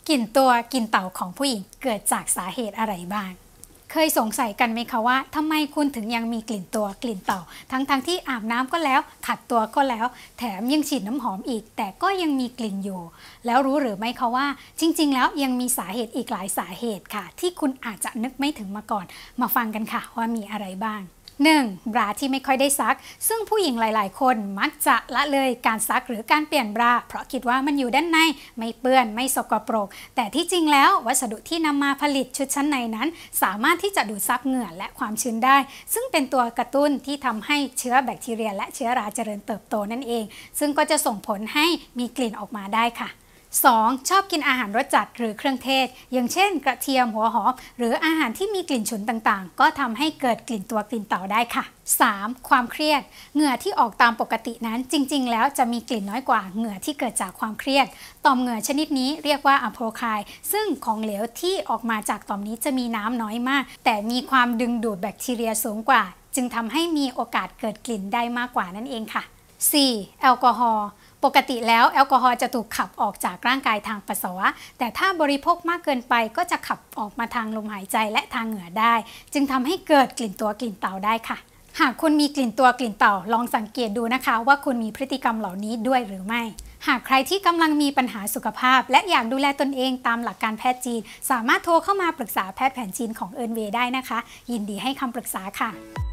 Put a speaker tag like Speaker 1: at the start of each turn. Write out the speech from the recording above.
Speaker 1: กลิ่นตัวกลิ่นเต่าของผู้หญิงเกิดจากสาเหตุอะไรบ้างเคยสงสัยกันไหมคะว่าทำไมคุณถึงยังมีกลิ่นตัวกลิ่นเต่าทั้งที่อาบน้ำก็แล้วขัดตัวก็แล้วแถมยังฉีดน้ำหอมอีกแต่ก็ยังมีกลิ่นอยู่แล้วรู้หรือไม่คะว่าจริงๆแล้วยังมีสาเหตุอีกหลายสาเหตุค่ะที่คุณอาจจะนึกไม่ถึงมาก่อนมาฟังกันค่ะว่ามีอะไรบ้าง 1. บราที่ไม่ค่อยได้ซักซึ่งผู้หญิงหลายๆคนมักจะละเลยการซักหรือการเปลี่ยนบราเพราะคิดว่ามันอยู่ด้านในไม่เปื้อนไม่สกปรกแต่ที่จริงแล้ววัสดุที่นำมาผลิตชุดชั้นในนั้นสามารถที่จะดูดซับเหงื่อและความชื้นได้ซึ่งเป็นตัวกระตุ้นที่ทำให้เชื้อแบคทีเรียและเชื้อราเจริญเติบโตนั่นเองซึ่งก็จะส่งผลให้มีกลิ่นออกมาได้ค่ะ 2. ชอบกินอาหารรสจัดหรือเครื่องเทศอย่างเช่นกระเทียมหัวหอมหรืออาหารที่มีกลิ่นฉุนต่างๆก็ทำให้เกิดกลิ่นตัวกลิ่นเต่าได้ค่ะ 3. ความเครียดเหงื่อที่ออกตามปกตินั้นจริงๆแล้วจะมีกลิ่นน้อยกว่าเหงื่อที่เกิดจากความเครียดต่อมเหงื่อชนิดนี้เรียกว่าอะโพรไคล์ซึ่งของเหลวที่ออกมาจากต่อมนี้จะมีน้ำน้อยมากแต่มีความดึงดูดแบคทีเรียสูงกว่าจึงทำให้มีโอกาสเกิดกลิ่นได้มากกว่านั่นเองค่ะ 4. แอลกอฮอล์ปกติแล้วแอลกอฮอล์จะถูกขับออกจากร่างกายทางปัสสาวะแต่ถ้าบริโภคมากเกินไปก็จะขับออกมาทางลมหายใจและทางเหงื่อได้จึงทำให้เกิดกลิ่นตัวกลิ่นเต่าได้ค่ะหากคุณมีกลิ่นตัวกลิ่นเต่าลองสังเกตดูนะคะว่าคุณมีพฤติกรรมเหล่านี้ด้วยหรือไม่หากใครที่กำลังมีปัญหาสุขภาพและอยากดูแลตนเองตามหลักการแพทย์จีนสามารถโทรเข้ามาปรึกษาแพทย์แผนจีนของเอิร์นเวย์ได้นะคะยินดีให้คำปรึกษาค่ะ